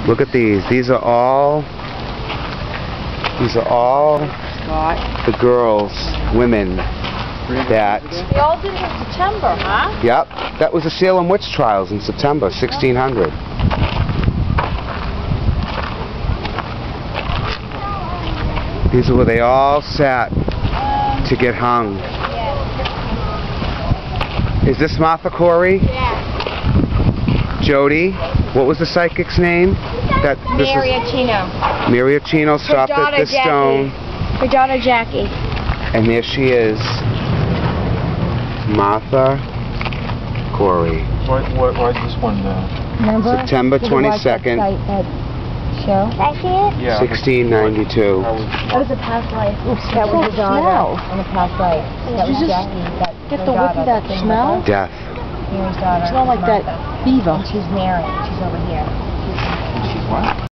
Look at these. These are all the girls, women that... They all did it in September, huh? Yep. That was the Salem witch trials in September, 1600. These are where they all sat to get hung. Is this Martha Corey? Yeah. Jody? What was the psychic's name? Mariachino stopped at this stone. Her daughter Jackie. And there she is. Martha Corey. Why is this one Remember? September 22nd, Show? Can I see it? yeah, 1692. That was a past life. That was her daughter on a past life. That was Jackie. Get the whip of that smell? Death. Mary's daughter. Smell like that beaver. And she's Mary. She's over here.